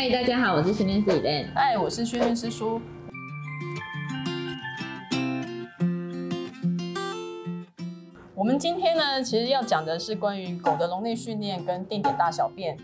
嗨，大家好，我是训练师Elaine。 嗨，我是训练师叔。我们今天呢，其实要讲的是关于狗的笼内训练跟定点大小便。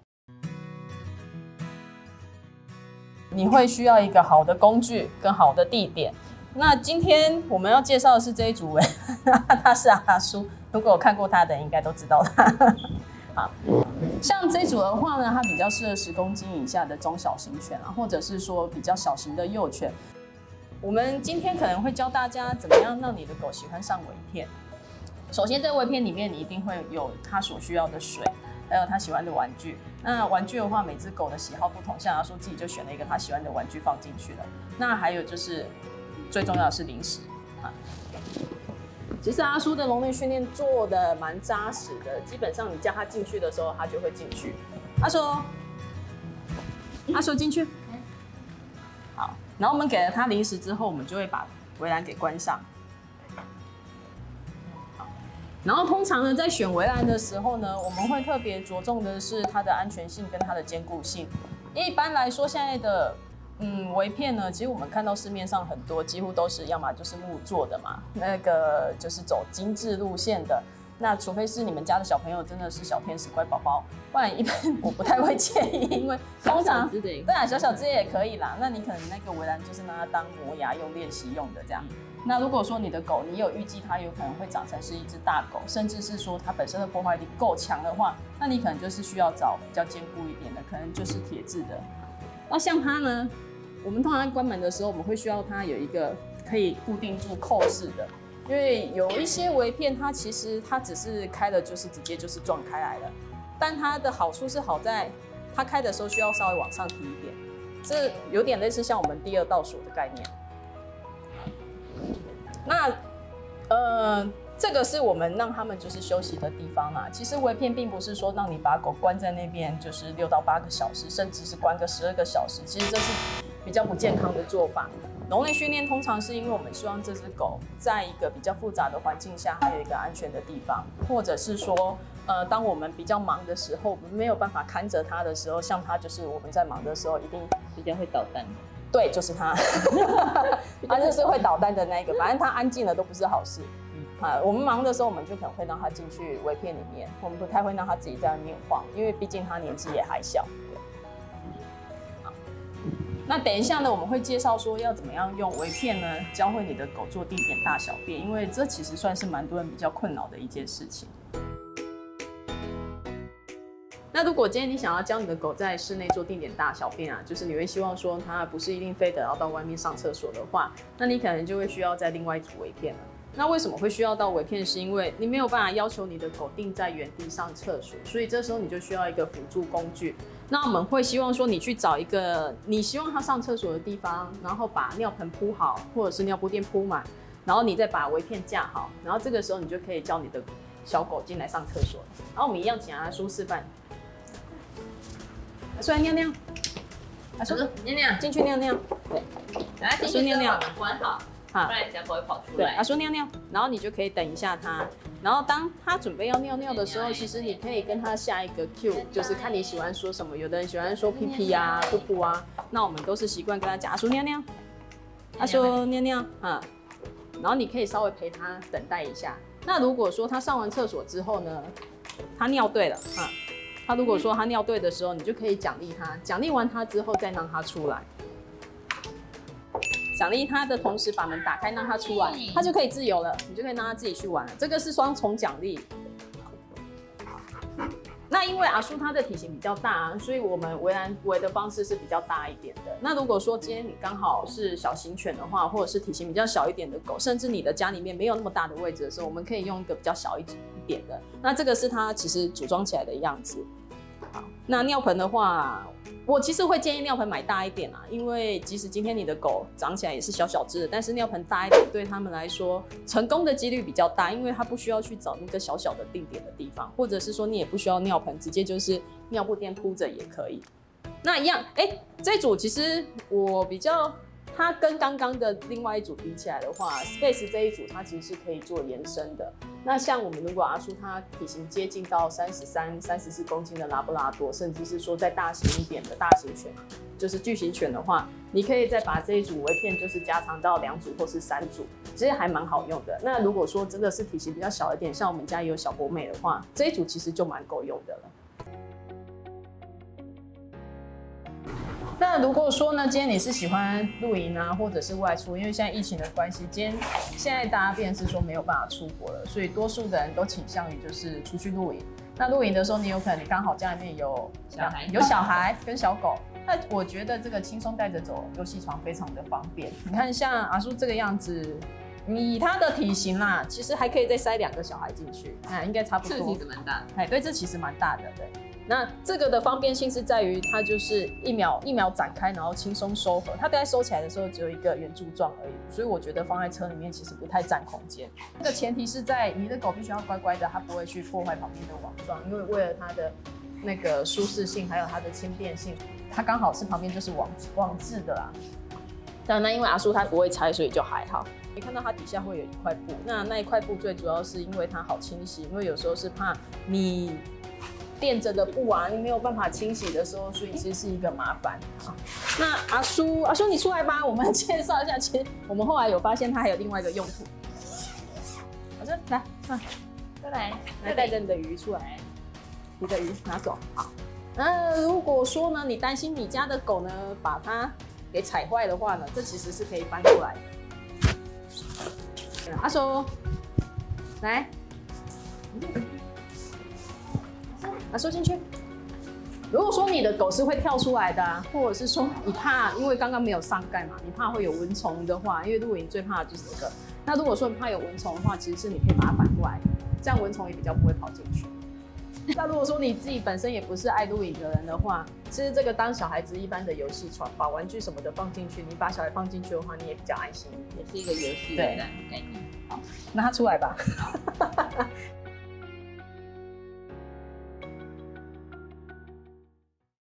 你会需要一个好的工具跟好的地点。那今天我们要介绍的是这一组人，他是阿叔。如果有看过他的，应该都知道他。好，像这一组的话呢，它比较适合10公斤以下的中小型犬啊，或者是说比较小型的幼犬。我们今天可能会教大家怎么样让你的狗喜欢上围片。首先，在围片里面，你一定会有它所需要的水，还有它喜欢的玩具。那玩具的话，每只狗的喜好不同，像阿叔自己就选了一个他喜欢的玩具放进去了。那还有就是最重要的是零食啊。其实阿叔的笼内训练做的蛮扎实的，基本上你叫他进去的时候，他就会进去。阿叔进去。好，然后我们给了他零食之后，我们就会把围栏给关上。然后通常呢，在选围栏的时候呢，我们会特别着重的是它的安全性跟它的坚固性。一般来说，现在的围片呢，其实我们看到市面上很多，几乎都是要么就是木做的嘛，那个就是走精致路线的。那除非是你们家的小朋友真的是小天使乖宝宝，不然一般我不太会建议，因为通常对啊，小只也可以啦。那你可能那个围栏就是拿它当磨牙用、练习用的这样。那如果说你的狗，你有预计它有可能会长成是一只大狗，甚至是说它本身的破坏力够强的话，那你可能就是需要找比较坚固一点的，可能就是铁质的。那像它呢，我们通常关门的时候，我们会需要它有一个可以固定住扣式的，因为有一些围片它其实它只是开了就是直接就是撞开来了，但它的好处是好在它开的时候需要稍微往上提一点，这有点类似像我们第2道锁的概念。那这个是我们让他们就是休息的地方啦。其实围片并不是说让你把狗关在那边就是6到8个小时，甚至是关个12个小时，其实这是比较不健康的做法。笼内训练通常是因为我们希望这只狗在一个比较复杂的环境下，还有一个安全的地方，或者是说，当我们比较忙的时候，我们没有办法看着它的时候，像它就是我们在忙的时候，一定比较会捣蛋。 对，就是它，它就是会捣蛋的那一个。反正它安静了都不是好事。我们忙的时候，我们就可能会让它进去围片里面，我们不太会让它自己在外面晃，因为毕竟它年纪也还小。那等一下呢，我们会介绍说要怎么样用围片呢，教会你的狗做定点大小便，因为这其实算是蛮多人比较困扰的一件事情。那如果今天你想要教你的狗在室内做定点大小便啊，就是你会希望说它不是一定非得要到外面上厕所的话，那你可能就会需要再另外一组围片了。那为什么会需要到围片？是因为你没有办法要求你的狗定在原地上厕所，所以这时候你就需要一个辅助工具。那我们会希望说你去找一个你希望它上厕所的地方，然后把尿盆铺好，或者是尿布垫铺满，然后你再把围片架好，然后这个时候你就可以叫你的小狗进来上厕所。然后我们一样请阿叔示范。阿叔来尿尿，阿叔尿尿， 进去尿尿。对， 来进去尿尿，关好，不然小狗会跑出来。 对，阿叔尿尿，然后你就可以等一下它。然后当它准备要尿尿的时候，其实你可以跟它下一个 Q， 就是看你喜欢说什么。有的人喜欢说屁屁啊、噗噗啊，那我们都是习惯跟他讲阿叔尿尿，阿叔尿尿啊。然后你可以稍微陪它等待一下。那如果说它上完厕所之后呢，它尿对了啊。他如果说他尿对的时候，你就可以奖励他，奖励完他之后再让他出来。奖励他的同时把门打开，让他出来，他就可以自由了，你就可以让他自己去玩了。这个是双重奖励。那因为阿叔他的体型比较大，所以我们围的方式是比较大一点的。那如果说今天你刚好是小型犬的话，或者是体型比较小一点的狗，甚至你的家里面没有那么大的位置的时候，我们可以用一个比较小一点的。那这个是它其实组装起来的样子。好，那尿盆的话，我其实会建议尿盆买大一点啊，因为即使今天你的狗长起来也是小小只的，但是尿盆大一点对他们来说成功的几率比较大，因为它不需要去找那个小小的定点的地方，或者是说你也不需要尿盆，直接就是尿布垫铺着也可以。那一样，这组其实我比较它跟刚刚的另外一组比起来的话 ，Space 这一组它其实是可以做延伸的。那像我们如果阿叔它体型接近到33、34公斤的拉布拉多，甚至是说再大型一点的大型犬，就是巨型犬的话，你可以再把这一组围片就是加长到2组或是3组，其实还蛮好用的。那如果说真的是体型比较小一点，像我们家也有小博美的话，这一组其实就蛮够用的了。那如果说呢，今天你是喜欢露营啊，或者是外出，因为现在疫情的关系，现在大家变成是说没有办法出国了，所以多数的人都倾向于就是出去露营。那露营的时候，你有可能你刚好家里面有小孩跟小狗，那我觉得这个轻松带着走游戏床非常的方便。你看像阿叔这个样子，以他的体型啦，其实还可以再塞2个小孩进去，应该差不多。 这其实蛮大的。 哎，对，这其实蛮大的，对。那这个的方便性是在于它就是一秒展开，然后轻松收合。它大概收起来的时候只有一个圆柱状而已，所以我觉得放在车里面其实不太占空间。这个前提是在你的狗必须要乖乖的，它不会去破坏旁边的网状，因为为了它的那个舒适性还有它的轻便性，它刚好是旁边就是网质的啦。当然，因为阿叔它不会拆，所以就还好。你看到它底下会有一块布，那一块布最主要是因为它好清洗，因为有时候是怕你垫着的布啊，你没有办法清洗的时候，所以其实是一个麻烦。好，那阿叔你出来吧，我们介绍一下。其实我们后来有发现它还有另外一个用途。好，来带着你的鱼出来，你的鱼拿走。好，那如果说呢，你担心你家的狗呢把它给踩坏的话呢，这其实是可以翻过来的。阿叔，来。收进去。如果说你的狗是会跳出来的啊，或者是说你怕，因为刚刚没有上盖嘛，你怕会有蚊虫的话，因为露营最怕的就是这个。那如果说你怕有蚊虫的话，其实是你可以把它反过来的，这样蚊虫也比较不会跑进去。那如果说你自己本身也不是爱露营的人的话，其实这个当小孩子一般的游戏床，把玩具什么的放进去，你把小孩放进去的话，你也比较安心一点， 也是一个游戏的概念。 好，那他出来吧。